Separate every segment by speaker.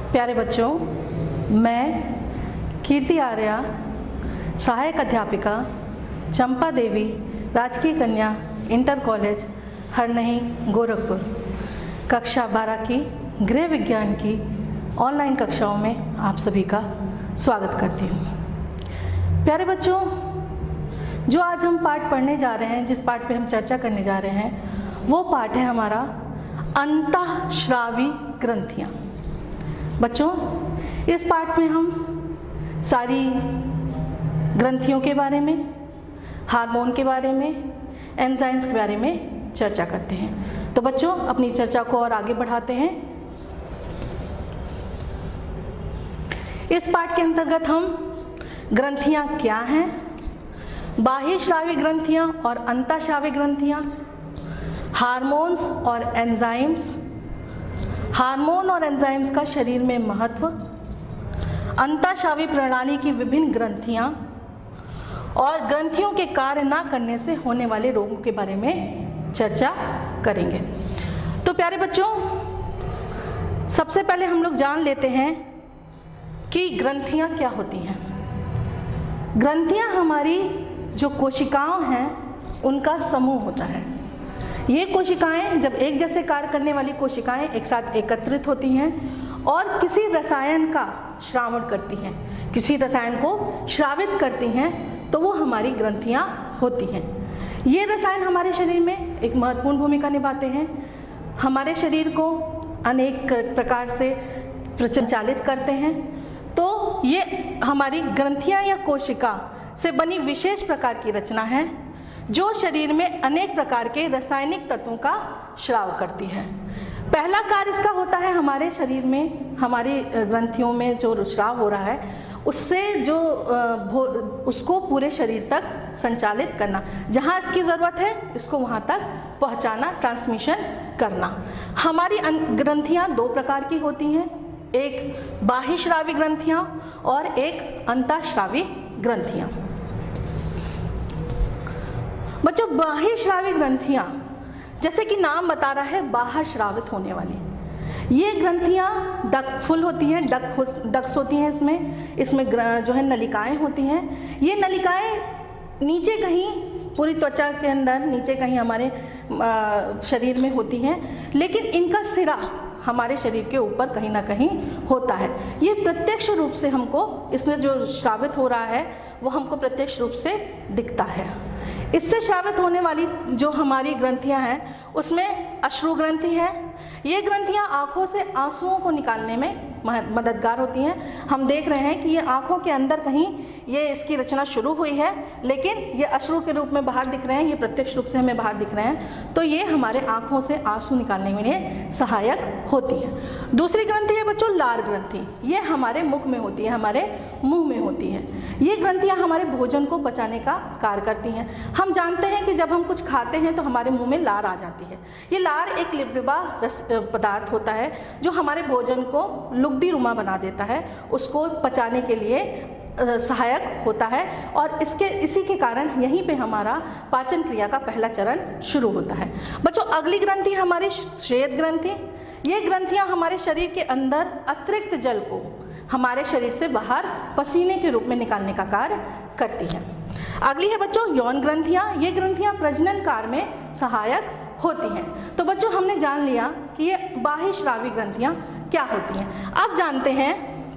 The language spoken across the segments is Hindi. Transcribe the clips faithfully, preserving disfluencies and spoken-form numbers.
Speaker 1: प्यारे बच्चों, मैं कीर्ति आर्या, सहायक अध्यापिका, चंपा देवी राजकीय कन्या इंटर कॉलेज हरनही गोरखपुर, कक्षा बारह की गृह विज्ञान की ऑनलाइन कक्षाओं में आप सभी का स्वागत करती हूँ। प्यारे बच्चों, जो आज हम पाठ पढ़ने जा रहे हैं, जिस पाठ पे हम चर्चा करने जा रहे हैं, वो पाठ है हमारा अंतःस्रावी ग्रंथियाँ। बच्चों, इस पाठ में हम सारी ग्रंथियों के बारे में, हार्मोन के बारे में, एंजाइम्स के बारे में चर्चा करते हैं। तो बच्चों, अपनी चर्चा को और आगे बढ़ाते हैं। इस पाठ के अंतर्गत हम ग्रंथियाँ क्या हैं, बाह्यस्रावी ग्रंथियाँ और अंतःस्रावी ग्रंथियाँ, हार्मोन्स और एंजाइम्स, हार्मोन और एंजाइम्स का शरीर में महत्व, अंतःस्रावी प्रणाली की विभिन्न ग्रंथियाँ और ग्रंथियों के कार्य न करने से होने वाले रोगों के बारे में चर्चा करेंगे। तो प्यारे बच्चों, सबसे पहले हम लोग जान लेते हैं कि ग्रंथियाँ क्या होती हैं। ग्रंथियाँ हमारी जो कोशिकाओं हैं उनका समूह होता है। ये कोशिकाएं जब एक जैसे कार्य करने वाली कोशिकाएं एक साथ एकत्रित होती हैं और किसी रसायन का श्रावण करती हैं, किसी रसायन को श्रावित करती हैं, तो वो हमारी ग्रंथियां होती हैं। ये रसायन हमारे शरीर में एक महत्वपूर्ण भूमिका निभाते हैं, हमारे शरीर को अनेक प्रकार से संचालित करते हैं। तो ये हमारी ग्रंथियां या कोशिका से बनी विशेष प्रकार की रचना है जो शरीर में अनेक प्रकार के रासायनिक तत्वों का स्राव करती है। पहला कार्य इसका होता है हमारे शरीर में, हमारी ग्रंथियों में जो स्राव हो रहा है उससे जो उसको पूरे शरीर तक संचालित करना, जहाँ इसकी ज़रूरत है इसको वहाँ तक पहुँचाना, ट्रांसमिशन करना। हमारी ग्रंथियाँ दो प्रकार की होती हैं, एक बाह्यस्रावी ग्रंथियाँ और एक अंतःस्रावी ग्रंथियाँ। बच्चों, बाह्यस्रावी ग्रंथियाँ जैसे कि नाम बता रहा है, बाहर श्रावित होने वाली ये ग्रंथियाँ डक्टफुल होती हैं, डक डक्स होती हैं। इसमें इसमें जो है नलिकाएं होती हैं। ये नलिकाएं नीचे कहीं पूरी त्वचा के अंदर नीचे कहीं हमारे शरीर में होती हैं, लेकिन इनका सिरा हमारे शरीर के ऊपर कहीं ना कहीं होता है। ये प्रत्यक्ष रूप से हमको, इसमें जो श्रावित हो रहा है वो हमको प्रत्यक्ष रूप से दिखता है। इससे श्रावित होने वाली जो हमारी ग्रंथियां हैं उसमें अश्रु ग्रंथि है। ये ग्रंथियां आँखों से आंसुओं को निकालने में मददगार होती हैं। हम देख रहे हैं कि ये आँखों के अंदर कहीं ये इसकी रचना शुरू हुई है, लेकिन ये अश्रु के रूप में बाहर दिख रहे हैं, ये प्रत्यक्ष रूप से हमें बाहर दिख रहे हैं। तो ये हमारे आँखों से आंसू निकालने में सहायक होती है। दूसरी ग्रंथि है बच्चों लार ग्रंथि। ये हमारे मुख में होती है, हमारे मुंह में होती है। ये ग्रंथियाँ हमारे भोजन को पचाने का कार्य करती हैं। हम जानते हैं कि जब हम कुछ खाते हैं तो हमारे मुंह में लार आ जाती है। ये लार एक लिबलिबा पदार्थ होता है जो हमारे भोजन को लुगदी रुमा बना देता है, उसको पचाने के लिए सहायक होता है और इसके इसी के कारण यहीं पे हमारा पाचन क्रिया का पहला चरण शुरू होता है। बच्चों, अगली ग्रंथि हमारी श्वेत ग्रंथि। ये ग्रंथियां हमारे शरीर के अंदर अतिरिक्त जल को हमारे शरीर से बाहर पसीने के रूप में निकालने का कार्य करती हैं। अगली है बच्चों यौन ग्रंथियां। ये ग्रंथियां प्रजनन कार्य में सहायक होती हैं। तो बच्चों, हमने जान लिया कि ये बाह्यस्रावी ग्रंथियां क्या होती हैं। अब जानते हैं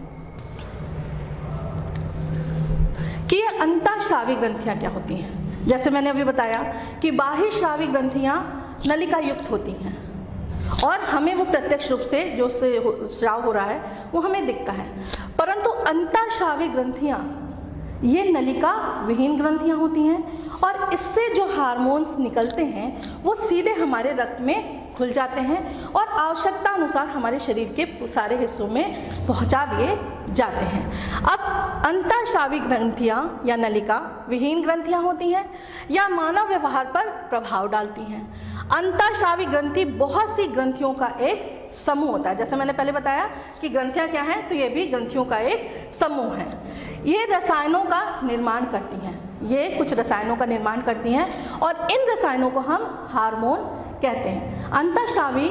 Speaker 1: कि ये अंतःस्रावी ग्रंथियां क्या होती हैं। जैसे मैंने अभी बताया कि बाह्यस्रावी ग्रंथियां नलिका युक्त होती हैं और हमें वो प्रत्यक्ष रूप से जो से स्राव हो रहा है वो हमें दिखता है, परंतु अंतःस्रावी ग्रंथियां ये नलिका विहीन ग्रंथियां होती हैं और इससे जो हार्मोन्स निकलते हैं वो सीधे हमारे रक्त में खुल जाते हैं और आवश्यकता अनुसार हमारे शरीर के सारे हिस्सों में पहुंचा दिए जाते हैं। अब अंतःस्रावी ग्रंथियां या नलिका विहीन ग्रंथियां होती हैं या मानव व्यवहार पर प्रभाव डालती हैं। अंतःस्रावी ग्रंथि बहुत सी ग्रंथियों का एक समूह होता है। जैसे मैंने पहले बताया कि ग्रंथियां क्या हैं, तो ये भी ग्रंथियों का एक समूह है। ये रसायनों का निर्माण करती हैं, ये कुछ रसायनों का निर्माण करती हैं और इन रसायनों को हम हार्मोन कहते हैं। अंतःस्रावी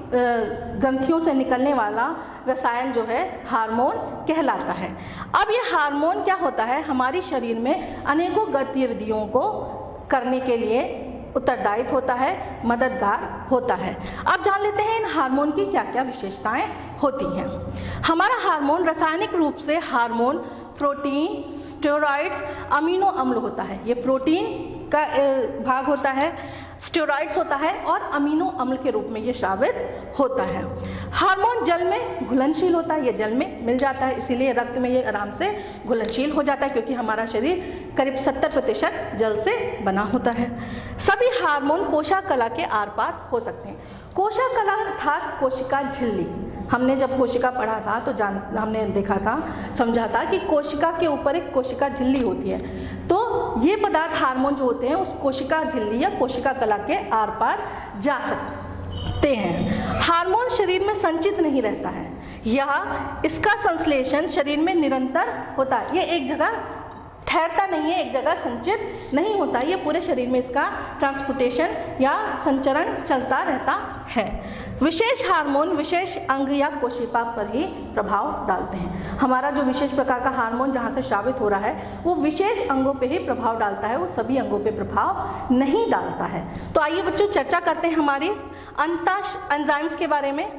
Speaker 1: ग्रंथियों से निकलने वाला रसायन जो है हार्मोन कहलाता है। अब ये हार्मोन क्या होता है, हमारी शरीर में अनेकों गतिविधियों को करने के लिए उत्तरदायित्व होता है, मददगार होता है। अब जान लेते हैं इन हार्मोन की क्या क्या विशेषताएं होती हैं। हमारा हार्मोन रासायनिक रूप से हार्मोन प्रोटीन, स्टेरॉइड्स, अमीनो अम्ल होता है। ये प्रोटीन का भाग होता है, स्टेरॉइड्स होता है और अमीनो अम्ल के रूप में ये स्रावित होता है। हार्मोन जल में घुलनशील होता है, ये जल में मिल जाता है, इसीलिए रक्त में ये आराम से घुलनशील हो जाता है, क्योंकि हमारा शरीर करीब सत्तर प्रतिशत जल से बना होता है। सभी हार्मोन कोशिका के आर पार हो सकते हैं। कोशिका अर्थात कोशिका झिल्ली, हमने जब कोशिका पढ़ा था तो जान हमने देखा था, समझा था कि कोशिका के ऊपर एक कोशिका झिल्ली होती है। तो ये पदार्थ हार्मोन जो होते हैं उस कोशिका झिल्ली या कोशिका कला के आर पार जा सकते हैं। हार्मोन शरीर में संचित नहीं रहता है, यह इसका संश्लेषण शरीर में निरंतर होता है। ये एक जगह ठहरता नहीं है, एक जगह संचित नहीं होता, ये पूरे शरीर में इसका ट्रांसपोर्टेशन या संचरण चलता रहता है। विशेष हार्मोन विशेष अंग या कोशिका पर ही प्रभाव डालते हैं। हमारा जो विशेष प्रकार का हार्मोन जहाँ से स्रावित हो रहा है वो विशेष अंगों पे ही प्रभाव डालता है, वो सभी अंगों पे प्रभाव नहीं डालता है। तो आइए बच्चों चर्चा करते हैं हमारी अंतः एंजाइम्स के बारे में।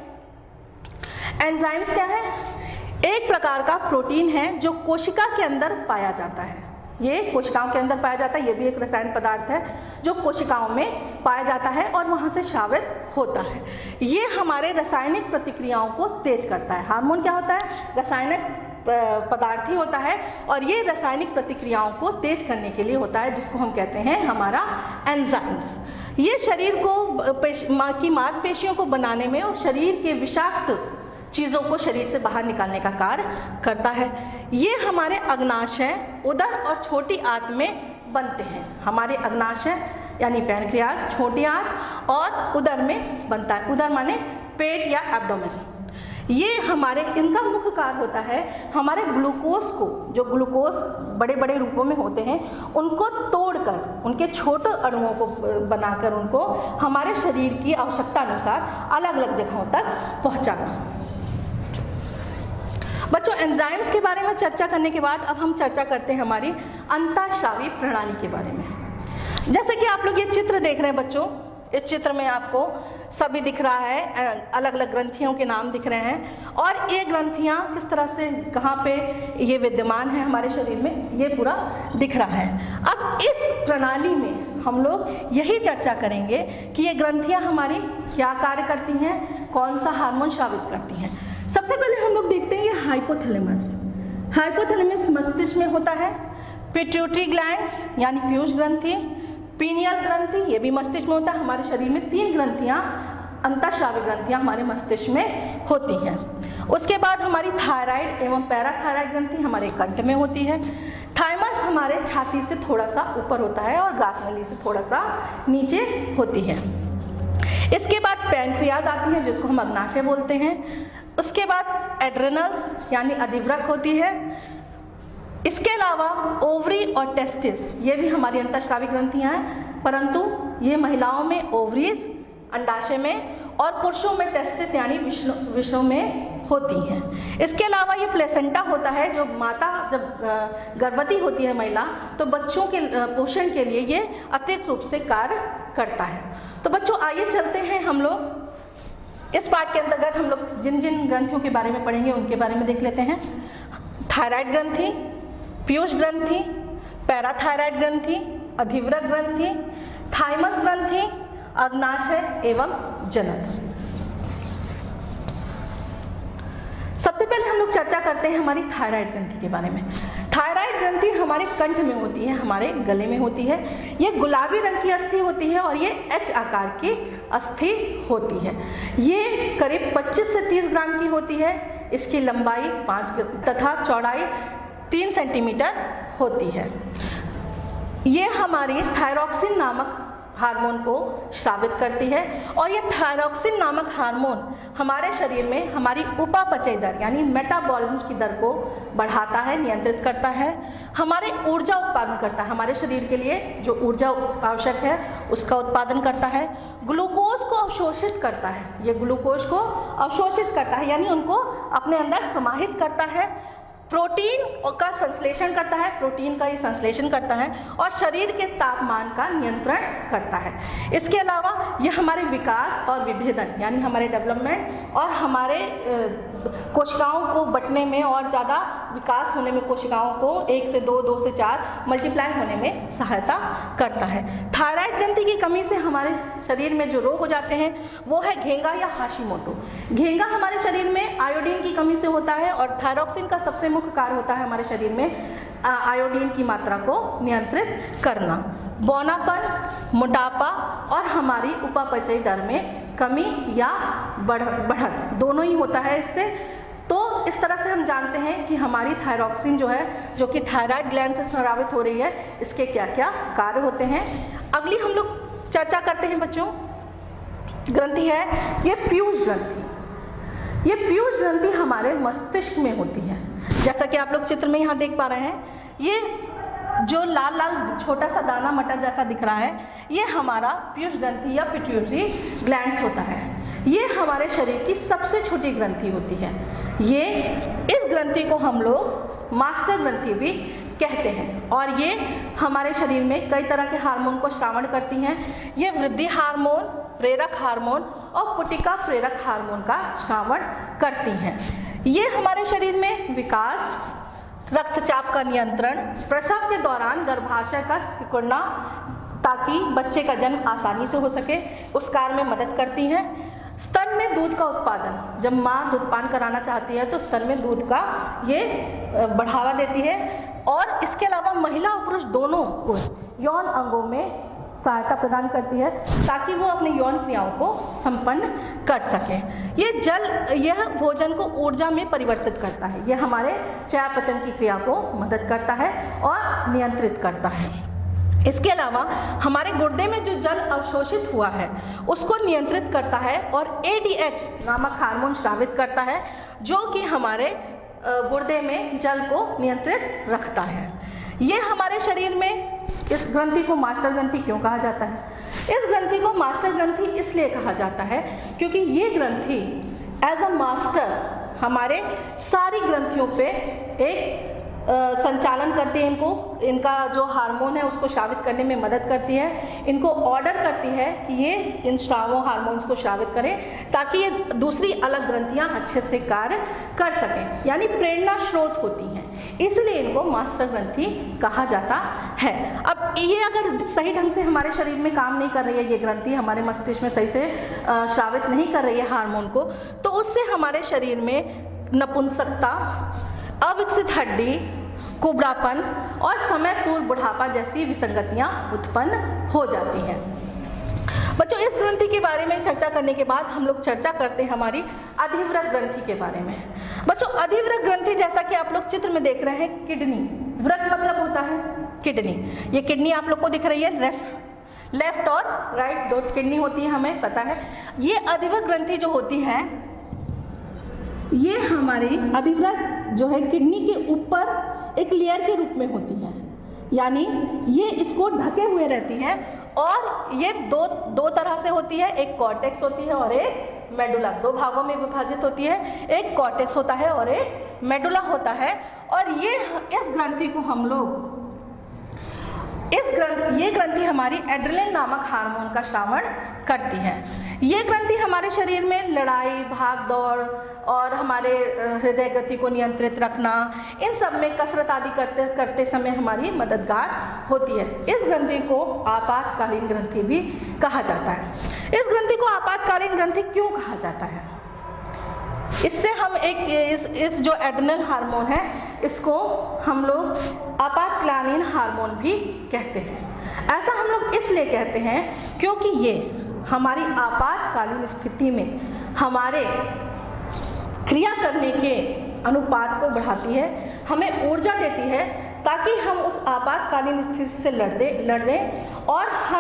Speaker 1: एंजाइम्स क्या है? एक प्रकार का प्रोटीन है जो कोशिका के अंदर पाया जाता है। ये कोशिकाओं के अंदर पाया जाता है, ये भी एक रसायन पदार्थ है जो कोशिकाओं में पाया जाता है और वहाँ से स्रावित होता है। ये हमारे रासायनिक प्रतिक्रियाओं को तेज करता है। हार्मोन क्या होता है? रासायनिक पदार्थ ही होता है और ये रासायनिक प्रतिक्रियाओं को तेज करने के लिए होता है, जिसको हम कहते हैं हमारा एंजाइम्स। ये शरीर को पेश, की मांसपेशियों को बनाने में और शरीर के विषाक्त चीज़ों को शरीर से बाहर निकालने का कार्य करता है। ये हमारे अग्नाशय, उदर और छोटी आंत में बनते हैं। हमारे अग्नाशय यानी पैनक्रियाज, छोटी आंत और उदर में बनता है। उदर माने पेट या एब्डोमेन। ये हमारे इनका मुख्य कार्य होता है हमारे ग्लूकोज को, जो ग्लूकोज बड़े बड़े रूपों में होते हैं, उनको तोड़कर, उनके छोटे अणुओं को बनाकर उनको हमारे शरीर की आवश्यकता अनुसार अलग अलग जगहों तक पहुँचाना। बच्चों एंजाइम्स के बारे में चर्चा करने के बाद अब हम चर्चा करते हैं हमारी अंतःस्रावी प्रणाली के बारे में। जैसे कि आप लोग ये चित्र देख रहे हैं बच्चों, इस चित्र में आपको सभी दिख रहा है, अलग अलग ग्रंथियों के नाम दिख रहे हैं और ये ग्रंथियाँ किस तरह से कहाँ पे ये विद्यमान है हमारे शरीर में, ये पूरा दिख रहा है। अब इस प्रणाली में हम लोग यही चर्चा करेंगे कि ये ग्रंथियाँ हमारी क्या कार्य करती हैं, कौन सा हार्मोन स्रावित करती हैं। सबसे पहले हम लोग देखते हैं ये हाइपोथैलेमस। हाइपोथैलेमस मस्तिष्क में होता है। पिट्यूटरी ग्लैंड्स यानी पीयूष ग्रंथि, पीनियल ग्रंथि, ये भी मस्तिष्क में होता है। हमारे शरीर में तीन ग्रंथियाँ, अंतःस्रावी ग्रंथियाँ हमारे मस्तिष्क में होती हैं। उसके बाद हमारी थायराइड एवं पैराथायराइड ग्रंथि हमारे कंठ में होती है। थाइमस हमारे छाती से थोड़ा सा ऊपर होता है और ग्रासनली से थोड़ा सा नीचे होती है। इसके बाद पैनक्रियाज आती है जिसको हम अग्नाशय बोलते हैं। उसके बाद एड्रेनल्स यानी अधिवृक्क होती है। इसके अलावा ओवरी और टेस्टिस, ये भी हमारी अंतःस्रावी ग्रंथियां हैं, परंतु ये महिलाओं में ओवरीज अंडाशय में और पुरुषों में टेस्टिस यानी विष्णु विष्णु में होती हैं। इसके अलावा ये प्लेसेंटा होता है, जो माता जब गर्भवती होती है महिला तो बच्चों के पोषण के लिए ये अतिरिक्त रूप से कार्य करता है। तो बच्चों आइए चलते हैं हम लोग इस पाठ के अंतर्गत हम लोग जिन जिन ग्रंथियों के बारे में पढ़ेंगे उनके बारे में देख लेते हैं। थायराइड ग्रंथि, पीयूष ग्रंथि, पैराथायराइड ग्रंथि, अधिवृक्क ग्रंथि, थाइमस ग्रंथि, अग्नाशय एवं जनन। सबसे पहले हम लोग चर्चा करते हैं हमारी थायराइड ग्रंथि के बारे में। थायराइड ग्रंथि हमारे कंठ में होती है, हमारे गले में होती है। ये गुलाबी रंग की अस्थि होती है और ये एच आकार की अस्थि होती है। ये करीब पच्चीस से तीस ग्राम की होती है। इसकी लंबाई पाँच तथा चौड़ाई तीन सेंटीमीटर होती है। ये हमारी थायरॉक्सिन नामक हार्मोन को स्रावित करती है। और ये थायरॉक्सिन नामक हार्मोन हमारे शरीर में हमारी उपापचय दर यानी मेटाबॉलिज्म की दर को बढ़ाता है, नियंत्रित करता है, हमारे ऊर्जा उत्पादन करता है, हमारे शरीर के लिए जो ऊर्जा आवश्यक है उसका उत्पादन करता है, ग्लूकोज को अवशोषित करता है, ये ग्लूकोज को अवशोषित करता है यानी उनको अपने अंदर समाहित करता है, प्रोटीन का संश्लेषण करता है, प्रोटीन का ये संश्लेषण करता है और शरीर के तापमान का नियंत्रण करता है। इसके अलावा यह हमारे विकास और विभेदन यानी हमारे डेवलपमेंट और हमारे कोशिकाओं को बंटने में और ज़्यादा विकास होने में, कोशिकाओं को एक से दो, दो से चार मल्टीप्लाई होने में सहायता करता है। थायराइड ग्रंथि की कमी से हमारे शरीर में जो रोग हो जाते हैं वो है घेंगा या हाशिमोटो। घेंगा हमारे शरीर में आयोडीन की कमी से होता है और थायरॉक्सिन का सबसे मुख्य कार्य होता है हमारे शरीर में आयोडीन की मात्रा को नियंत्रित करना। बौनापन, मोटापा और हमारी उपापचय दर में कमी या बढ़ बढ़त दोनों ही होता है इससे। तो इस तरह से हम जानते हैं कि हमारी थायरॉक्सिन जो है, जो कि थायराइड ग्लैंड से स्रावित हो रही है, इसके क्या क्या कार्य होते हैं। अगली हम लोग चर्चा करते हैं बच्चों, ग्रंथि है ये पीयूष ग्रंथि। ये पीयूष ग्रंथि हमारे मस्तिष्क में होती है, जैसा कि आप लोग चित्र में यहाँ देख पा रहे हैं। ये जो लाल लाल छोटा सा दाना मटर जैसा दिख रहा है, ये हमारा पीयूष ग्रंथि या पिट्यूटरी ग्लैंड्स होता है। ये हमारे शरीर की सबसे छोटी ग्रंथि होती है। ये इस ग्रंथि को हम लोग मास्टर ग्रंथि भी कहते हैं और ये हमारे शरीर में कई तरह के हार्मोन को श्रावण करती हैं। ये वृद्धि हार्मोन, प्रेरक हार्मोन और पुटिका प्रेरक हार्मोन का श्रावण करती हैं। ये हमारे शरीर में विकास, रक्तचाप का नियंत्रण, प्रसव के दौरान गर्भाशय का सिकुड़ना ताकि बच्चे का जन्म आसानी से हो सके, उस कार्य में मदद करती हैं। स्तन में दूध का उत्पादन, जब माँ दूधपान कराना चाहती है तो स्तन में दूध का ये बढ़ावा देती है। और इसके अलावा महिला और पुरुष दोनों को यौन अंगों में सहायता प्रदान करती है ताकि वो अपने यौन क्रियाओं को संपन्न कर सकें। ये जल यह भोजन को ऊर्जा में परिवर्तित करता है, यह हमारे चयापचय की क्रिया को मदद करता है और नियंत्रित करता है। इसके अलावा हमारे गुर्दे में जो जल अवशोषित हुआ है उसको नियंत्रित करता है और ए डी एच नामक हार्मोन स्रावित करता है जो कि हमारे गुर्दे में जल को नियंत्रित रखता है। ये हमारे शरीर में, इस ग्रंथि को मास्टर ग्रंथि क्यों कहा जाता है? इस ग्रंथि को मास्टर ग्रंथि इसलिए कहा जाता है क्योंकि ये ग्रंथि एज अ मास्टर हमारे सारी ग्रंथियों पे एक संचालन करती है, इनको इनका जो हार्मोन है उसको स्रावित करने में मदद करती है, इनको ऑर्डर करती है कि ये इन स्रावों हार्मोन्स को स्रावित करें ताकि ये दूसरी अलग ग्रंथियां अच्छे से कार्य कर सकें, यानी प्रेरणा स्रोत होती हैं, इसलिए इनको मास्टर ग्रंथि कहा जाता है। अब ये अगर सही ढंग से हमारे शरीर में काम नहीं कर रही है, ये ग्रंथि हमारे मस्तिष्क में सही से स्रावित नहीं कर रही है हार्मोन को, तो उससे हमारे शरीर में नपुंसकता, अविकसित हड्डी, कुबड़ापन और समय पूर्व बुढ़ापा जैसी विसंगतियां उत्पन्न हो जाती हैं। बच्चों, इस ग्रंथि के बारे में चर्चा करने के बाद हम लोग चर्चा करते हैं हमारी अधिवृक्क ग्रंथि के बारे में। बच्चों, अधिवृक्क ग्रंथि जैसा कि आप लोग चित्र में देख रहे हैं, किडनी, वृक्क मतलब होता है किडनी, ये किडनी आप लोग को दिख रही है, लेफ्ट लेफ्ट और राइट दो किडनी होती है, हमें पता है। ये अधिवृक्क ग्रंथि जो होती है, ये हमारी अधिवृक्क जो है किडनी के ऊपर एक लेयर के रूप में होती है, यानी ये इसको ढके हुए रहती है और ये दो दो तरह से होती है, एक कॉर्टेक्स होती है और एक मेडुला, दो भागों में विभाजित होती है, एक कॉर्टेक्स होता है और एक मेडुला होता है। और ये इस ग्रंथि को हम लोग इस ग्रंथि ये ग्रंथि हमारी एड्रेनलिन नामक हार्मोन का श्रावण करती है। ये ग्रंथि हमारे शरीर में लड़ाई, भाग दौड़ और हमारे हृदय गति को नियंत्रित रखना, इन सब में कसरत आदि करते करते समय हमारी मददगार होती है। इस ग्रंथि को आपातकालीन ग्रंथि भी कहा जाता है। इस ग्रंथि को आपातकालीन ग्रंथि क्यों कहा जाता है? इससे हम एक चीज, इस जो एड्रेनल हार्मोन है इसको हम लोग आपातकालीन हार्मोन भी कहते हैं। ऐसा हम लोग इसलिए कहते हैं क्योंकि ये हमारी आपातकालीन स्थिति में हमारे क्रिया करने के अनुपात को बढ़ाती है, हमें ऊर्जा देती है ताकि हम उस आपातकालीन स्थिति से लड़ दे लड़ दें और हम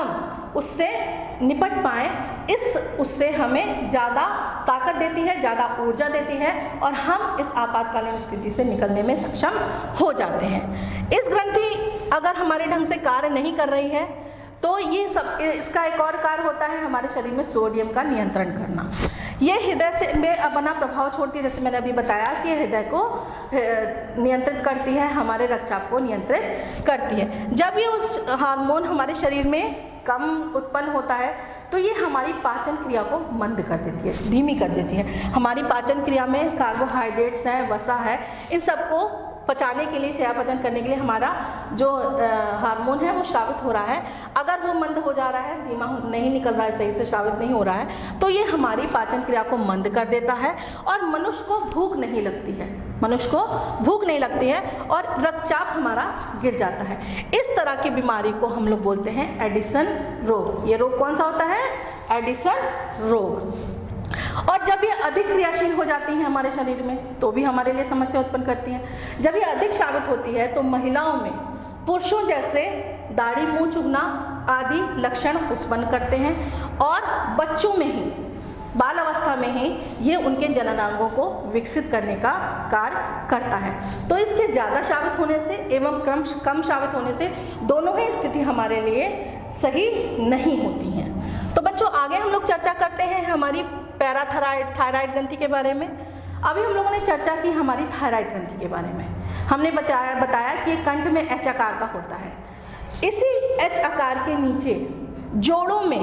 Speaker 1: उससे निपट पाएँ, इस उससे हमें ज़्यादा ताकत देती है, ज़्यादा ऊर्जा देती है और हम इस आपातकालीन स्थिति से निकलने में सक्षम हो जाते हैं। इस ग्रंथि अगर हमारे ढंग से कार्य नहीं कर रही है तो ये सब, इसका एक और कार्य होता है हमारे शरीर में सोडियम का नियंत्रण करना। ये हृदय से में अपना प्रभाव छोड़ती है, जैसे मैंने अभी बताया कि हृदय को नियंत्रित करती है, हमारे रक्तचाप को नियंत्रित करती है। जब ये उस हार्मोन हमारे शरीर में कम उत्पन्न होता है तो ये हमारी पाचन क्रिया को मंद कर देती है, धीमी कर देती है। हमारी पाचन क्रिया में कार्बोहाइड्रेट्स है, वसा है, इन सबको पचाने के लिए, चयापचय करने के लिए हमारा जो हार्मोन है वो स्रावित हो रहा है। अगर वो मंद हो जा रहा है, धीमा नहीं निकल रहा है, सही से स्रावित नहीं हो रहा है, तो ये हमारी पाचन क्रिया को मंद कर देता है और मनुष्य को भूख नहीं लगती है, मनुष्य को भूख नहीं लगती है और रक्तचाप हमारा गिर जाता है। इस तरह की बीमारी को हम लोग बोलते हैं एडिसन रोग। ये रोग कौन सा होता है? एडिसन रोग। और जब ये अधिक क्रियाशील हो जाती हैं हमारे शरीर में तो भी हमारे लिए समस्या उत्पन्न करती हैं। जब ये अधिक स्रावित होती है तो महिलाओं में पुरुषों जैसे दाढ़ी, मुंह चुभना आदि लक्षण उत्पन्न करते हैं और बच्चों में ही, बाल अवस्था में ही ये उनके जननांगों को विकसित करने का कार्य करता है। तो इसके ज़्यादा स्रावित होने से एवं कम कम स्रावित होने से दोनों ही स्थिति हमारे लिए सही नहीं होती हैं। तो बच्चों, आगे हम लोग चर्चा करते हैं हमारी पैराथायराइड थायराइड ग्रंथि के बारे में। अभी हम लोगों ने चर्चा की हमारी थायराइड ग्रंथि के बारे में। हमने बताया बताया कि ये कंठ में एच आकार का होता है। इसी एच आकार के नीचे जोड़ों में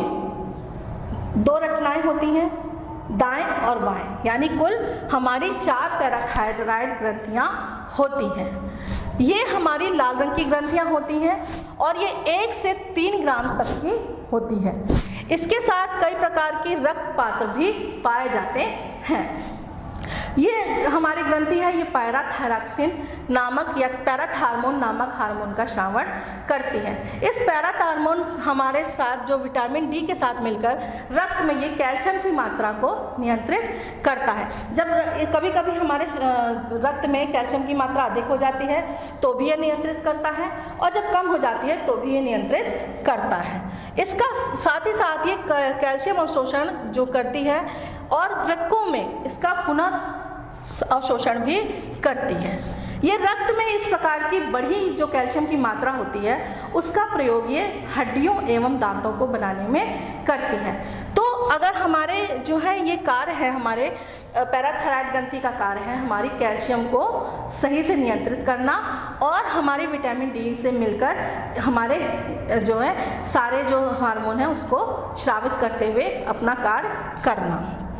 Speaker 1: दो रचनाएं होती हैं, दाएं और बाएं, यानी कुल हमारी चार पैराथायराइड ग्रंथियां होती हैं। ये हमारी लाल रंग की ग्रंथियां होती हैं और ये एक से तीन ग्राम तक की होती है। इसके साथ कई प्रकार के रक्त पात्र भी पाए जाते हैं। ये हमारी ग्रंथि है, ये पैराथायरॉक्सिन नामक या पैराथार्मोन नामक हार्मोन का स्रावण करती है। इस पैराथार्मोन हमारे साथ जो विटामिन डी के साथ मिलकर रक्त में ये कैल्शियम की मात्रा को नियंत्रित करता है। जब कभी कभी हमारे रक्त में कैल्शियम की मात्रा अधिक हो जाती है तो भी ये नियंत्रित करता है और जब कम हो जाती है तो भी ये नियंत्रित करता है। इसका साथ ही साथ ये कैल्शियम अवशोषण जो करती है और वृक्कों में इसका पुनः अवशोषण भी करती है। ये रक्त में इस प्रकार की बढ़ी जो कैल्शियम की मात्रा होती है उसका प्रयोग ये हड्डियों एवं दांतों को बनाने में करती है। तो अगर हमारे जो है ये कार्य है, हमारे पैराथायराइड ग्रंथि का कार्य है हमारी कैल्शियम को सही से नियंत्रित करना और हमारे विटामिन डी से मिलकर हमारे जो है सारे जो हार्मोन है उसको स्रावित करते हुए अपना कार्य करना।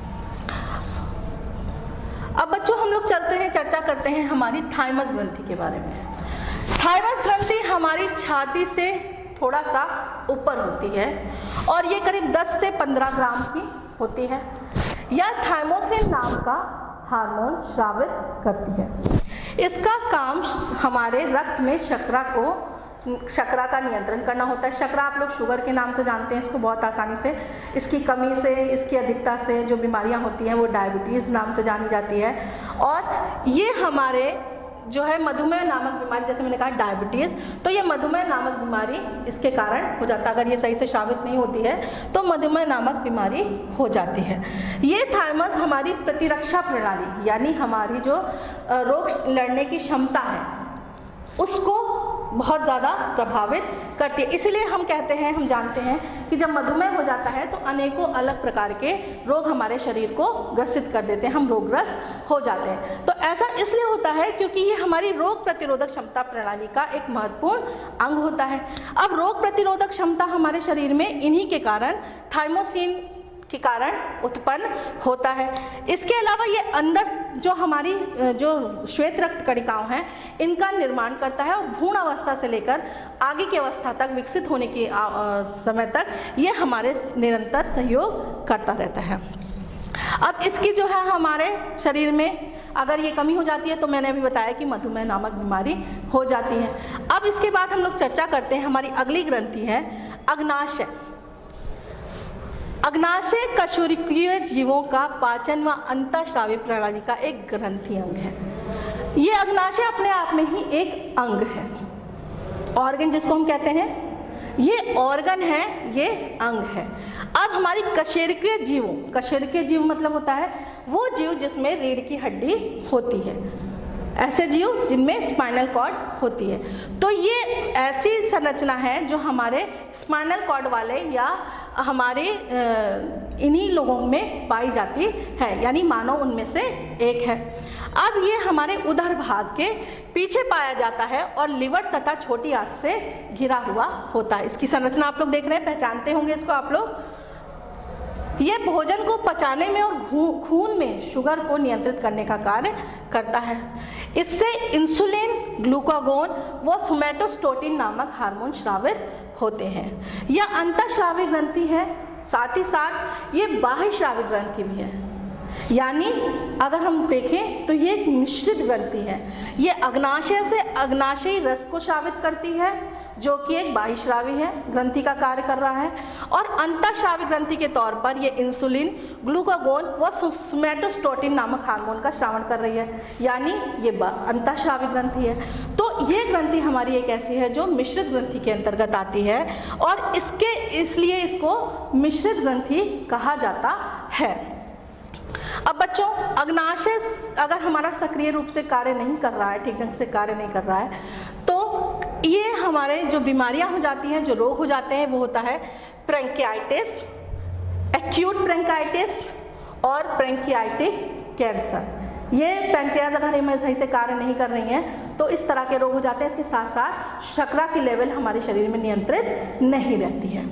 Speaker 1: अब बच्चों हम लोग चलते हैं, चर्चा करते हैं हमारी थाइमस ग्रंथि के बारे में। थाइमस ग्रंथि हमारी छाती से थोड़ा सा ऊपर होती है और ये करीब दस से पंद्रह ग्राम की होती है। यह थाइमोसिन नाम का हार्मोन स्रावित करती है। इसका काम हमारे रक्त में शर्करा को शर्करा का नियंत्रण करना होता है। शर्करा आप लोग शुगर के नाम से जानते हैं इसको बहुत आसानी से। इसकी कमी से, इसकी अधिकता से जो बीमारियां होती हैं वो डायबिटीज़ नाम से जानी जाती है। और ये हमारे जो है मधुमेह नामक बीमारी, जैसे मैंने कहा डायबिटीज़, तो ये मधुमेह नामक बीमारी इसके कारण हो जाता है। अगर ये सही से स्रावित नहीं होती है तो मधुमेह नामक बीमारी हो जाती है। ये थाइमस हमारी प्रतिरक्षा प्रणाली यानी हमारी जो रोग लड़ने की क्षमता है उसको बहुत ज़्यादा प्रभावित करती है। इसीलिए हम कहते हैं, हम जानते हैं कि जब मधुमेह हो जाता है तो अनेकों अलग प्रकार के रोग हमारे शरीर को ग्रसित कर देते हैं, हम रोगग्रस्त हो जाते हैं। तो ऐसा इसलिए होता है क्योंकि ये हमारी रोग प्रतिरोधक क्षमता प्रणाली का एक महत्वपूर्ण अंग होता है। अब रोग प्रतिरोधक क्षमता हमारे शरीर में इन्हीं के कारण थाइमोसिन के कारण उत्पन्न होता है। इसके अलावा ये अंदर जो हमारी जो श्वेत रक्त कणिकाओं हैं इनका निर्माण करता है और भ्रूण अवस्था से लेकर आगे की अवस्था तक, विकसित होने की समय तक ये हमारे निरंतर सहयोग करता रहता है। अब इसकी जो है हमारे शरीर में अगर ये कमी हो जाती है तो मैंने अभी बताया कि मधुमेह नामक बीमारी हो जाती है। अब इसके बाद हम लोग चर्चा करते हैं हमारी अगली ग्रंथि है अग्नाशय। अग्नाशय कशेरुकीय जीवों का पाचन व अंतःस्रावी प्रणाली का एक ग्रंथि अंग है। ये अग्नाशय अपने आप में ही एक अंग है, ऑर्गन जिसको हम कहते हैं। ये ऑर्गन है, ये अंग है। अब हमारी कशेरुकीय जीवों, कशेरुकीय जीव मतलब होता है वो जीव जिसमें रीढ़ की हड्डी होती है, ऐसे जीव जिनमें स्पाइनल कॉर्ड होती है। तो ये ऐसी संरचना है जो हमारे स्पाइनल कॉर्ड वाले या हमारे इन्हीं लोगों में पाई जाती है, यानी मानव उनमें से एक है। अब ये हमारे उदर भाग के पीछे पाया जाता है और लिवर तथा छोटी आंत से घिरा हुआ होता है। इसकी संरचना आप लोग देख रहे हैं, पहचानते होंगे इसको आप लोग। ये भोजन को पचाने में और खून में शुगर को नियंत्रित करने का कार्य करता है। इससे इंसुलिन, ग्लूकागोन व सोमैटोस्टेटिन नामक हार्मोन स्रावित होते हैं। यह अंतःस्रावी ग्रंथि है, साथ ही साथ ये बाह्य स्रावी ग्रंथि भी है। यानी अगर हम देखें तो ये एक मिश्रित ग्रंथि है। ये अग्नाशय से अग्नाशयी रस को स्रावित करती है, जो कि एक बाह्यस्रावी है, ग्रंथि का कार्य कर रहा है। और अंतःस्रावी ग्रंथि के तौर पर ये इंसुलिन, ग्लूकागोन व सोमैटोस्टेटिन नामक हार्मोन का स्रावण कर रही है, यानी ये अंतःस्रावी ग्रंथि है। तो ये ग्रंथि हमारी एक ऐसी है जो मिश्रित ग्रंथि के अंतर्गत आती है और इसके इसलिए इसको मिश्रित ग्रंथि कहा जाता है। अब बच्चों, अग्नाशय अगर हमारा सक्रिय रूप से कार्य नहीं कर रहा है, ठीक ढंग से कार्य नहीं कर रहा है, तो ये हमारे जो बीमारियां हो जाती हैं, जो रोग हो जाते हैं, वो होता है ब्रोंकाइटिस, एक्यूट ब्रोंकाइटिस और ब्रोंकियाटिक कैंसर। ये पैनक्रियाज अगर हमें सही से कार्य नहीं कर रही हैं तो इस तरह के रोग हो जाते हैं। इसके साथ साथ शर्करा की लेवल हमारे शरीर में नियंत्रित नहीं रहती है।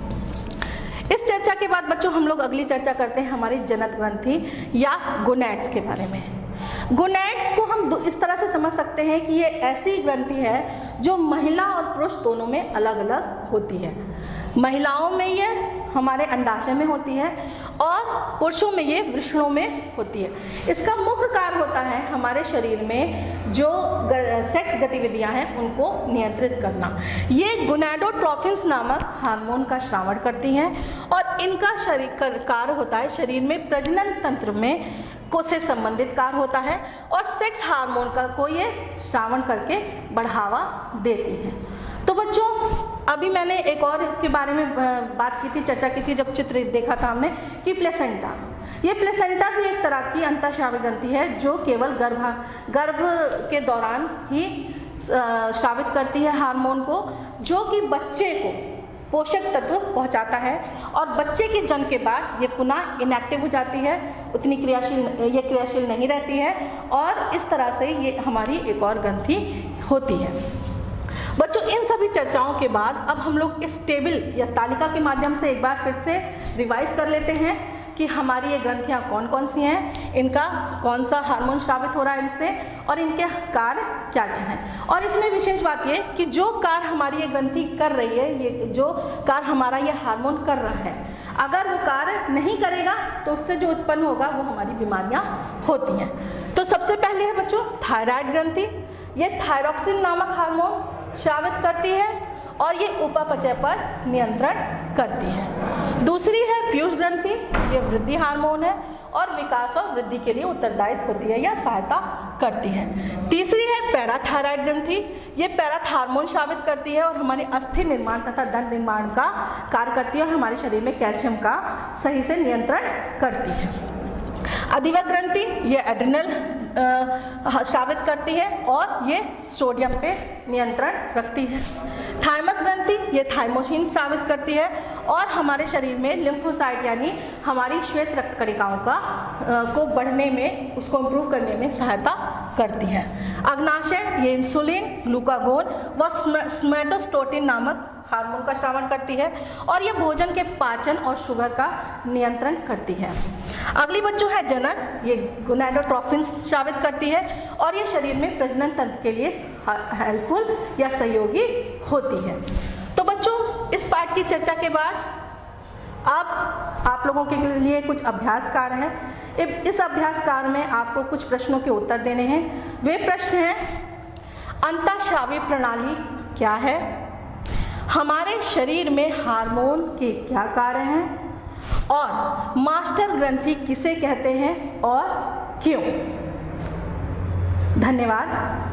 Speaker 1: इस चर्चा के बाद बच्चों हम लोग अगली चर्चा करते हैं हमारी जनन ग्रंथि या गोनैड्स के बारे में। गोनैड्स को हम इस तरह से समझ सकते हैं कि ये ऐसी ग्रंथि है जो महिला और पुरुष दोनों में अलग अलग होती है। महिलाओं में ये हमारे अंडाशय में होती है और पुरुषों में ये वृषणों में होती है। इसका मुख्य कार्य होता है हमारे शरीर में जो सेक्स गतिविधियां हैं उनको नियंत्रित करना। ये गोनाडोट्रोफिन्स नामक हार्मोन का स्रावण करती हैं और इनका शरीर कार्य होता है शरीर में प्रजनन तंत्र में को से संबंधित कार्य होता है और सेक्स हार्मोन का को ये श्रावण करके बढ़ावा देती है। तो बच्चों, अभी मैंने एक और के बारे में बात की थी, चर्चा की थी, जब चित्र देखा था हमने कि प्लेसेंटा। ये प्लेसेंटा भी एक तरह की अंतःस्रावी ग्रंथि है जो केवल गर्भ गर्भ के दौरान ही स्रावित करती है हार्मोन को, जो कि बच्चे को पोषक तत्व पहुंचाता है और बच्चे के जन्म के बाद ये पुनः इनएक्टिव हो जाती है, उतनी क्रियाशील ये क्रियाशील नहीं रहती है और इस तरह से ये हमारी एक और ग्रंथि होती है। बच्चों, इन सभी चर्चाओं के बाद अब हम लोग इस टेबल या तालिका के माध्यम से एक बार फिर से रिवाइज कर लेते हैं कि हमारी ये ग्रंथियाँ कौन कौन सी हैं, इनका कौन सा हार्मोन स्रावित हो रहा है इनसे और इनके कार्य क्या क्या हैं। और इसमें विशेष बात ये कि जो कार्य हमारी ये ग्रंथि कर रही है, ये जो कार्य हमारा ये हार्मोन कर रहा है, अगर वो कार्य नहीं करेगा तो उससे जो उत्पन्न होगा वो हमारी बीमारियाँ होती हैं। तो सबसे पहले है बच्चों थायराइड ग्रंथि। ये थायरोक्सिन नामक हार्मोन स्रावित करती है और ये उपापचय पर नियंत्रण करती है। दूसरी है पीयूष ग्रंथि। ये वृद्धि हार्मोन है और विकास और वृद्धि के लिए उत्तरदायित्व होती है या सहायता करती है। तीसरी है पैराथायराइड ग्रंथि। ये पैराथ हार्मोन स्रावित करती है और हमारे अस्थि निर्माण तथा दंत निर्माण का कार्य करती है और हमारे शरीर में कैल्शियम का सही से नियंत्रण करती है। अधिवक्र ग्रंथि ये एड्रिनल स्रावित करती है और ये सोडियम पे नियंत्रण रखती है। थाइमस ग्रंथि ये थाइमोसिन स्रावित करती है और हमारे शरीर में लिम्फोसाइट यानी हमारी श्वेत रक्त कणिकाओं का को बढ़ने में, उसको इम्प्रूव करने में सहायता करती है। अग्नाशय ये इंसुलिन, ग्लूकागोन व सोमैटोस्टेटिन नामक हार्मोन का स्रावण करती है और ये भोजन के पाचन और शुगर का नियंत्रण करती है। अगली बच्चों है जनन। ये गोनाडोट्रोफिन्स स्रावित करती है और ये शरीर में प्रजनन तंत्र के लिए हेल्पफुल या सहयोगी होती है। तो बच्चों, इस पाठ की चर्चा के बाद अब आप लोगों के लिए कुछ अभ्यास कार्य है। इस अभ्यास कार्य में आपको कुछ प्रश्नों के उत्तर देने हैं। वे प्रश्न हैं: अंतःस्रावी प्रणाली क्या है? हमारे शरीर में हार्मोन के क्या कार्य हैं? और मास्टर ग्रंथि किसे कहते हैं और क्यों? धन्यवाद।